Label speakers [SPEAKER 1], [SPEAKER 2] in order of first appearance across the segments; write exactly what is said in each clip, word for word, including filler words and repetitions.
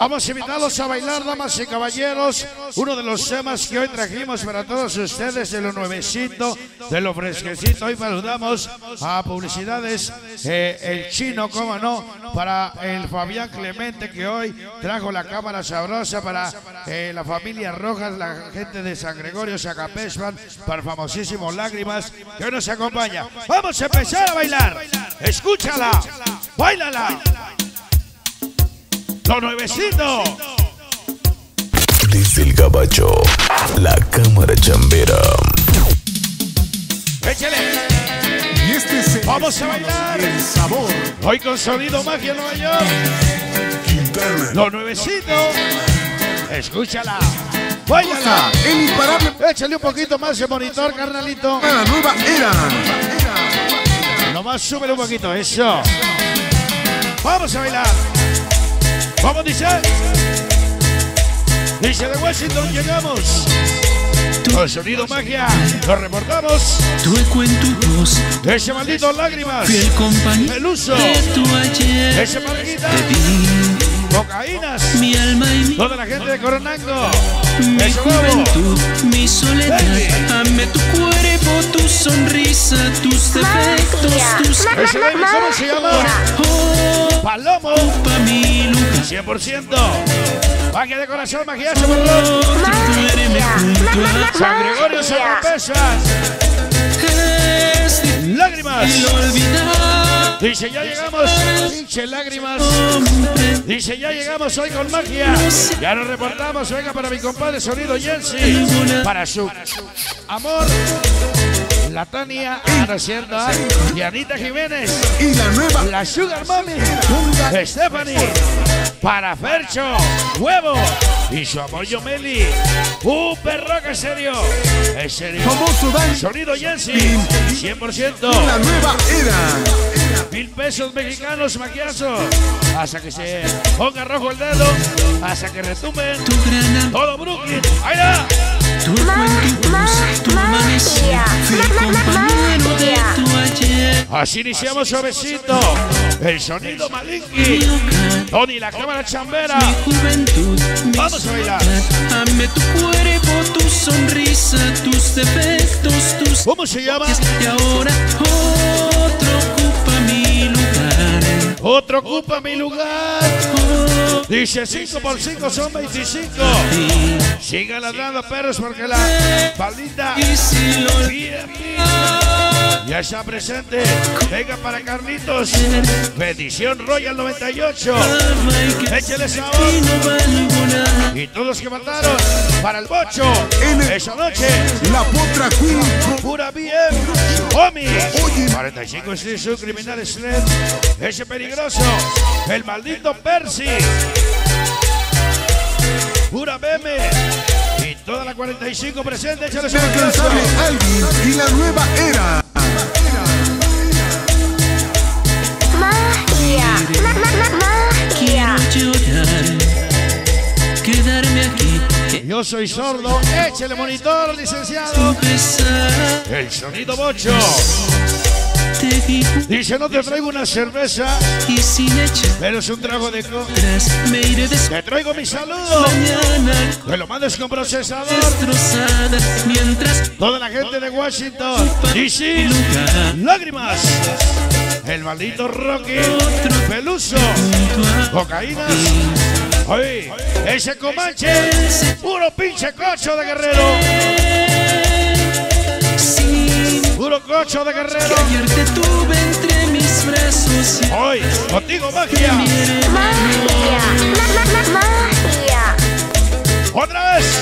[SPEAKER 1] Vamos a invitarlos a bailar, damas y caballeros. Uno de los temas que hoy trajimos para todos ustedes, de lo nuevecito, de lo fresquecito. Hoy saludamos a publicidades, eh, el chino, cómo no, para el Fabián Clemente, que hoy trajo la cámara sabrosa para eh, la familia Rojas, la gente de San Gregorio, Zacapespan, para el famosísimo Lágrimas, que hoy nos acompaña. Vamos a empezar a bailar. Escúchala, bailala. Lo nuevecito.
[SPEAKER 2] Desde el Gabacho, la cámara chambera.
[SPEAKER 1] Échale.
[SPEAKER 3] Y este es el
[SPEAKER 1] Vamos a bailar.
[SPEAKER 3] El sabor.
[SPEAKER 1] Hoy con Sonido Magia Nueva York.
[SPEAKER 3] Quintana.
[SPEAKER 1] Lo nuevecito. Escúchala. Bailala.
[SPEAKER 3] El imparable.
[SPEAKER 1] Échale un poquito más de monitor, carnalito.
[SPEAKER 3] La nueva era.
[SPEAKER 1] Nomás súbele un poquito, eso. Vamos a bailar. Vamos, dice. Dice de Washington, llegamos. Con Sonido Magia, lo reportamos.
[SPEAKER 4] Tu eco en tu voz,
[SPEAKER 1] Ese maldito Lágrimas.
[SPEAKER 4] fiel compañero
[SPEAKER 1] El uso.
[SPEAKER 4] de tu ayer.
[SPEAKER 1] Ese marquita.
[SPEAKER 4] Te di
[SPEAKER 1] Cocaínas.
[SPEAKER 4] mi alma y mi,
[SPEAKER 1] Toda la gente de Coronango.
[SPEAKER 4] mi
[SPEAKER 1] Ese nuevo.
[SPEAKER 4] juventud, mi soledad.
[SPEAKER 1] Baby.
[SPEAKER 4] Amé tu cuerpo, tu sonrisa, tus defectos, tus
[SPEAKER 1] Ese baby, ¿cómo se llama?
[SPEAKER 4] oh,
[SPEAKER 1] Palomo.
[SPEAKER 4] pa' mi lugar.
[SPEAKER 1] cien por ciento. Magia de corazón, magiazo, perdón.
[SPEAKER 4] Duéreme junto a
[SPEAKER 1] San Gregorio, Zacapespan.
[SPEAKER 4] este
[SPEAKER 1] Lágrimas.
[SPEAKER 4] y lo olvidar.
[SPEAKER 1] Dice, ya llegamos. Pinche Lágrimas. Dice, ya llegamos hoy con magia. Ya nos reportamos. Venga para mi compadre Sonido Jensi. Para su amor. La Tania, ah, no es cierto, ¿eh? Dianita Jiménez.
[SPEAKER 3] Y la nueva.
[SPEAKER 1] La Sugar Mami. Stephanie. Para Fercho. Huevo. Y su amor Yomeli. Un perro que es serio. Es serio.
[SPEAKER 3] Famoso Dani.
[SPEAKER 1] Sonido Jensi. cien por ciento.
[SPEAKER 3] La nueva era.
[SPEAKER 1] Mil pesos mexicanos, maquiazo. Hasta que se ponga rojo el dedo. Hasta que retumben.
[SPEAKER 4] Tu gran amor,
[SPEAKER 1] Todo Brooklyn. ¡Ahí va!
[SPEAKER 4] tu eco en tu voz, tu amanecer, fiel compañero de tu ayer.
[SPEAKER 1] Así iniciamos suavecito. El sonido Malinki. Tony, la cámara chambera.
[SPEAKER 4] Mi juventud, mi
[SPEAKER 1] Vamos a bailar.
[SPEAKER 4] soledad. Amé tu cuerpo, tu sonrisa, tus defectos, tus
[SPEAKER 1] ¿Cómo se llama?
[SPEAKER 4] y ahora otro ocupa mi lugar.
[SPEAKER 1] Otro ocupa mi lugar.
[SPEAKER 4] Oh,
[SPEAKER 1] Dice cinco por cinco son veinticinco. Sigan ladrando perros porque la maldita
[SPEAKER 4] y si lo
[SPEAKER 1] bien ya está presente. Venga para Carlitos. Bendición Royal noventa y ocho.
[SPEAKER 4] olvidaba y que
[SPEAKER 1] Échale sabor.
[SPEAKER 4] y no valgo nada.
[SPEAKER 1] Y todos los que mataron para el bocho. Esa noche.
[SPEAKER 3] La potra queen.
[SPEAKER 1] Pura bien. Omi.
[SPEAKER 3] Oye.
[SPEAKER 1] cuarenta y cinco Street Sub, Criminal Sled. Ese peligroso. El maldito Percy. Pura Meme. Y toda la cuarenta y cinco presente. Échale su
[SPEAKER 3] Inalcanzable Alvin. Y la nueva era.
[SPEAKER 4] Quiero llorar, quedarme aquí.
[SPEAKER 1] Yo soy sordo. Échale monitor, licenciado.
[SPEAKER 4] Pesar,
[SPEAKER 1] El sonido bocho.
[SPEAKER 4] te vi
[SPEAKER 1] Dice, no te traigo una cerveza,
[SPEAKER 4] y sin echar
[SPEAKER 1] pero es un trago de coca.
[SPEAKER 4] atrás me iré después.
[SPEAKER 1] Te traigo mi saludo.
[SPEAKER 4] Mañana
[SPEAKER 1] Que lo mandes con procesador.
[SPEAKER 4] destrozada mientras
[SPEAKER 1] Toda la gente de Washington, D C, Lágrimas. El maldito Rocky. Peluso. Cocaína. Oye, ese Comanche. Puro pinche cocho de guerrero.
[SPEAKER 4] sin
[SPEAKER 1] Puro cocho de guerrero.
[SPEAKER 4] que ayer te tuve entre mis brazos y
[SPEAKER 1] Hoy, contigo magia. Otra vez.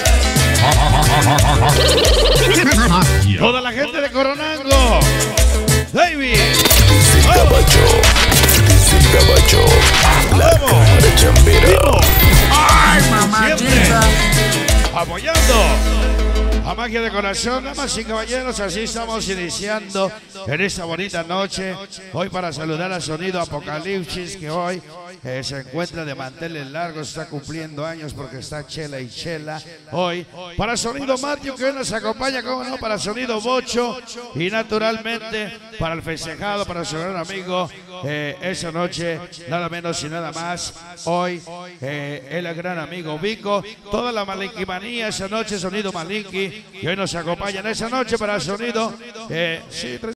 [SPEAKER 1] Toda la gente de Coronango. David.
[SPEAKER 2] Desde el Gabacho, desde el Gabacho, la cámara chambera.
[SPEAKER 1] Vivo.
[SPEAKER 3] Ay, mamá.
[SPEAKER 1] Siempre apoyando a Magia de Corazón. Damas y caballeros, así estamos iniciando en esta bonita noche. Hoy para saludar a Sonido Apocalipsis, que hoy eh, se encuentra de manteles largos, está cumpliendo años porque está Chela y Chela hoy. Para Sonido Matthew, que hoy nos acompaña, como no, para Sonido Bocho y naturalmente para el festejado, para su gran amigo, eh, esa noche, nada menos y nada más, hoy, eh, el gran amigo Vico, toda la malinquimanía esa noche, Sonido Malinqui, que hoy nos acompaña en esa noche para Sonido, eh, sí,